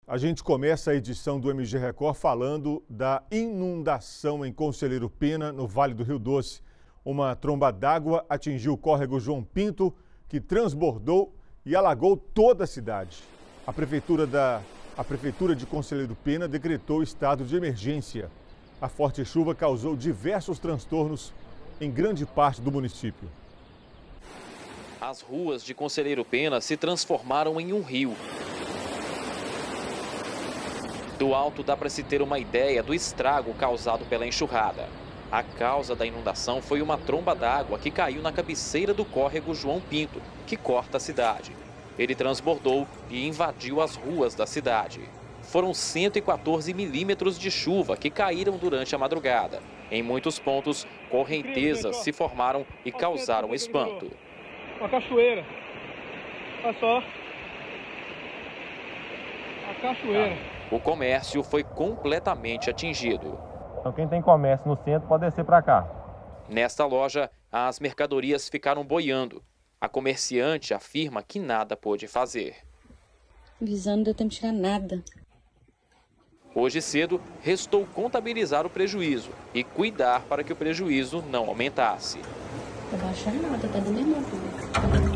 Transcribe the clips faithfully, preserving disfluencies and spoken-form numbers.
A gente começa a edição do M G Record falando da inundação em Conselheiro Pena, no Vale do Rio Doce. Uma tromba d'água atingiu o córrego João Pinto, que transbordou e alagou toda a cidade. A prefeitura, da, a prefeitura de Conselheiro Pena decretou estado de emergência. A forte chuva causou diversos transtornos em grande parte do município. As ruas de Conselheiro Pena se transformaram em um rio. Do alto dá para se ter uma ideia do estrago causado pela enxurrada. A causa da inundação foi uma tromba d'água que caiu na cabeceira do córrego João Pinto, que corta a cidade. Ele transbordou e invadiu as ruas da cidade. Foram cento e quatorze milímetros de chuva que caíram durante a madrugada. Em muitos pontos, correntezas se formaram e causaram espanto. Uma cachoeira. Olha só. A cachoeira. O comércio foi completamente atingido. Então quem tem comércio no centro pode descer para cá. Nesta loja, as mercadorias ficaram boiando. A comerciante afirma que nada pôde fazer. Visando, não deu tempo de tirar nada. Hoje cedo, restou contabilizar o prejuízo e cuidar para que o prejuízo não aumentasse. Não tá baixando nada, tá da mesma altura.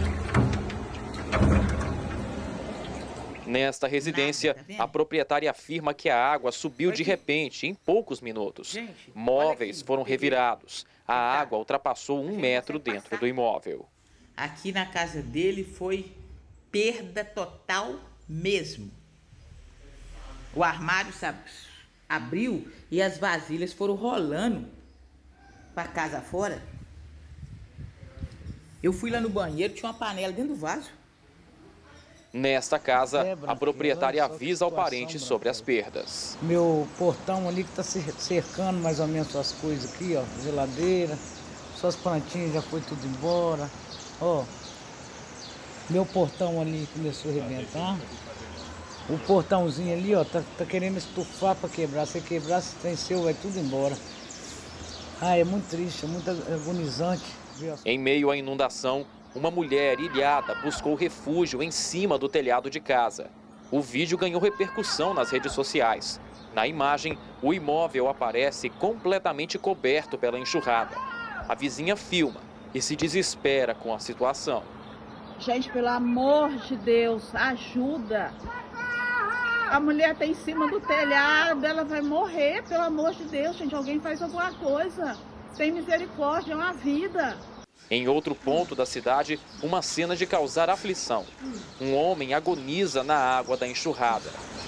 Nesta residência, a proprietária afirma que a água subiu de repente em poucos minutos. Móveis foram revirados. A água ultrapassou um metro dentro do imóvel. Aqui na casa dele foi perda total mesmo. O armário, sabe, abriu e as vasilhas foram rolando para casa fora. Eu fui lá no banheiro, tinha uma panela dentro do vaso. Nesta casa, a proprietária avisa ao parente sobre as perdas. Meu portão ali que está cercando mais ou menos suas coisas aqui, ó, geladeira, suas plantinhas já foi tudo embora, ó. Meu portão ali começou a arrebentar. O portãozinho ali, ó, tá, tá querendo estufar para quebrar. Se quebrar, se tem seu, vai tudo embora. Ah, é muito triste, é muito agonizante. Em meio à inundação, uma mulher ilhada buscou refúgio em cima do telhado de casa. O vídeo ganhou repercussão nas redes sociais. Na imagem, o imóvel aparece completamente coberto pela enxurrada. A vizinha filma e se desespera com a situação. Gente, pelo amor de Deus, ajuda! A mulher está em cima do telhado, ela vai morrer, pelo amor de Deus, gente, alguém faz alguma coisa. Tem misericórdia, é uma vida. Em outro ponto da cidade, uma cena de causar aflição. Um homem agoniza na água da enxurrada.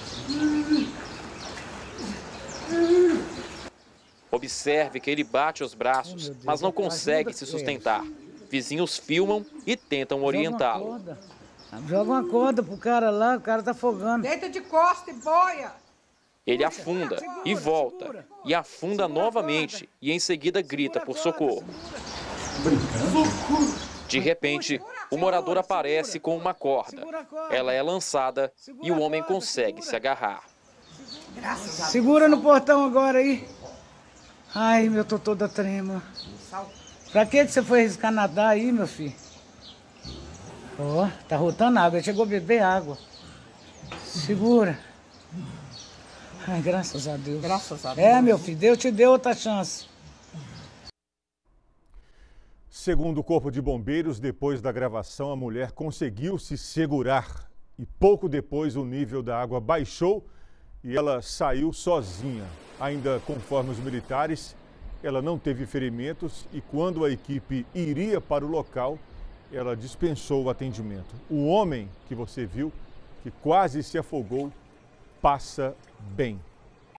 Observe que ele bate os braços, mas não consegue se sustentar. Vizinhos filmam e tentam orientá-lo. Joga uma corda pro cara lá, o cara tá afogando. Deita de costa e boia. Ele afunda e volta, e afunda novamente, e em seguida grita por socorro. De repente, o morador aparece com uma corda. Ela é lançada e o homem consegue se agarrar. Segura no portão agora aí. Ai, meu, tô toda trema. Pra que você foi arriscar nadar aí, meu filho? Ó, oh, tá rotando água, ele chegou a beber água. Segura. Ai, graças a Deus. Graças a Deus. É, meu filho, Deus te deu outra chance. Segundo o Corpo de Bombeiros, depois da gravação, a mulher conseguiu se segurar. E pouco depois o nível da água baixou e ela saiu sozinha. Ainda conforme os militares, ela não teve ferimentos e quando a equipe iria para o local, ela dispensou o atendimento. O homem que você viu, que quase se afogou, passa bem.